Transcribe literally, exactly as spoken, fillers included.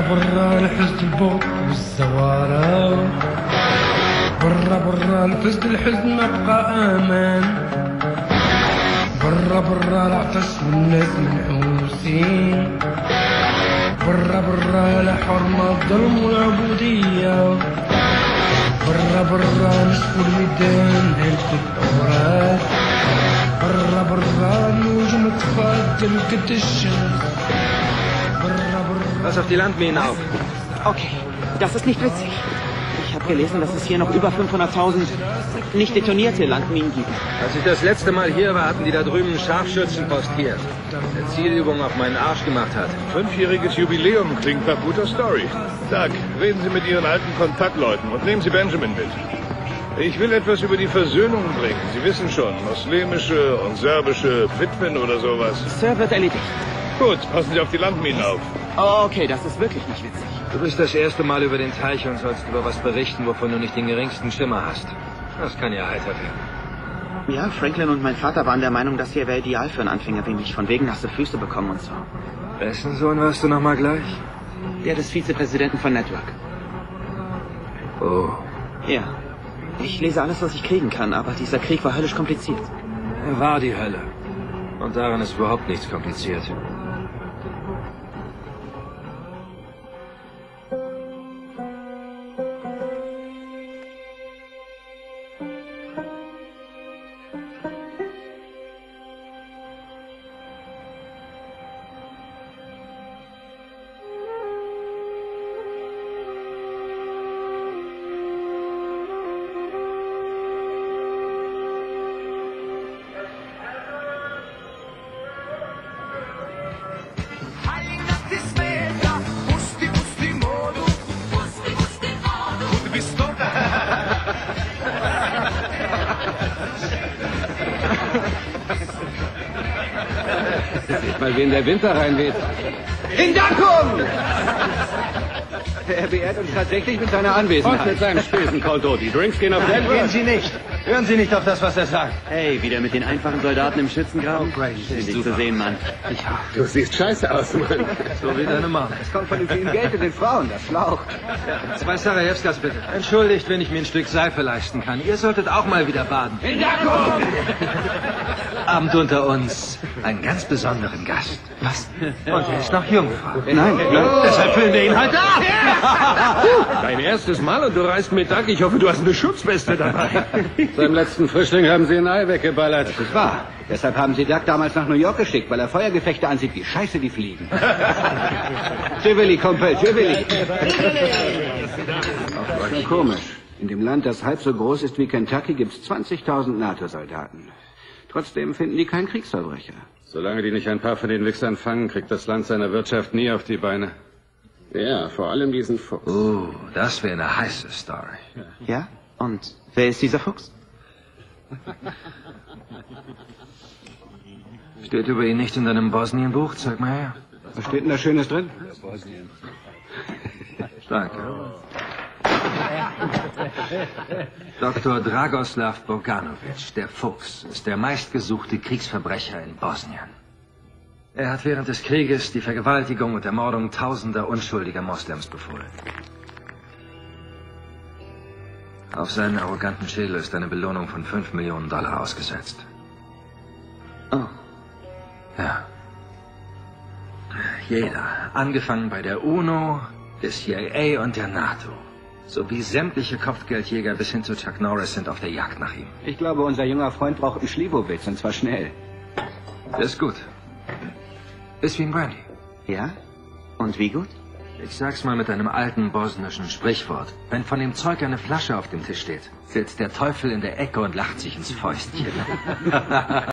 برا الحزن البغض والزوارة، برا برا الفزد الحزن مبقى امان، برا برا العطش والناس منحوسين، برا برا لحرمة الظلم والعبودية، برا برا نشفوا الميدان هلك الأوراق، برا برا النجوم تفضل قد الشمس، برا برا. Pass auf die Landminen auf. Okay, das ist nicht witzig. Ich habe gelesen, dass es hier noch über fünfhunderttausend nicht detonierte Landminen gibt. Als ich das letzte Mal hier war, hatten die da drüben einen Scharfschützen postiert, der Zielübung auf meinen Arsch gemacht hat. Fünfjähriges Jubiläum klingt nach guter Story. Doug, reden Sie mit Ihren alten Kontaktleuten und nehmen Sie Benjamin mit. Ich will etwas über die Versöhnung bringen. Sie wissen schon, muslimische und serbische Witwen oder sowas. Sir, wird erledigt. Gut, passen Sie auf die Landminen auf. Oh, okay, das ist wirklich nicht witzig. Du bist das erste Mal über den Teich und sollst über was berichten, wovon du nicht den geringsten Schimmer hast. Das kann ja heiter werden. Ja, Franklin und mein Vater waren der Meinung, das hier wäre ideal für einen Anfänger wie mich, von wegen nasse Füße bekommen und so. Wessen Sohn warst du nochmal gleich? Der des Vizepräsidenten von Network. Oh. Ja. Ich lese alles, was ich kriegen kann, aber dieser Krieg war höllisch kompliziert. Er war die Hölle. Und daran ist überhaupt nichts kompliziert. Seht mal, wie in der Winter reinweht. In Deckung! Er beehrt uns tatsächlich mit seiner Anwesenheit. Und mit seinem Spesen, Coldo. Die Drinks gehen auf Nein, den gehen Sie nicht. Hören Sie nicht auf das, was er sagt. Hey, wieder mit den einfachen Soldaten im Schützengraben? Oh, Brady, Schön, dich zu sehen, Mann. Du siehst scheiße aus, Mann. So wie deine Mom. Es kommt von dem vielen Geld und den Frauen, das schlaucht. Zwei Sarajewskas bitte. Entschuldigt, wenn ich mir ein Stück Seife leisten kann. Ihr solltet auch mal wieder baden. In Deckung! Abend unter uns. Einen ganz besonderen Gast. Was? Und er ist noch Jungfrau. Nein, Oh. Deshalb füllen wir ihn halt ab. Dein erstes Mal und du reist mit Doug. Ich hoffe, du hast eine Schutzweste dabei. Seinem letzten Frischling haben sie ein Ei weggeballert. das ist wahr. Deshalb haben Sie Doug damals nach New York geschickt, weil er Feuergefechte ansieht, wie scheiße die fliegen. Tivoli, Kumpel, Tivoli. Schon komisch. In dem Land, das halb so groß ist wie Kentucky, gibt es zwanzigtausend NATO-Soldaten. Trotzdem finden die keinen Kriegsverbrecher. Solange die nicht ein paar von den Wichsern fangen, kriegt das Land seine Wirtschaft nie auf die Beine. Ja, vor allem diesen Fuchs. Oh, das wäre eine heiße Story. Ja? Und wer ist dieser Fuchs? Steht über ihn nicht in deinem Bosnien-Buch? Zeig mal her. Was steht denn da Schönes drin? Danke. Doktor Dragoslav Bogdanovic, der Fuchs, ist der meistgesuchte Kriegsverbrecher in Bosnien. Er hat während des Krieges die Vergewaltigung und Ermordung tausender unschuldiger Moslems befohlen. Auf seinen arroganten Schädel ist eine Belohnung von fünf Millionen Dollar ausgesetzt. Oh. Ja. Jeder, angefangen bei der UNO, der C I A und der NATO, sowie sämtliche Kopfgeldjäger bis hin zu Chuck Norris sind auf der Jagd nach ihm. Ich glaube, unser junger Freund braucht einen Schlivovitz, und zwar schnell. Das ist gut. Ist wie ein Brandy. Ja? Und wie gut? Ich sag's mal mit einem alten bosnischen Sprichwort. Wenn von dem Zeug eine Flasche auf dem Tisch steht, sitzt der Teufel in der Ecke und lacht sich ins Fäustchen.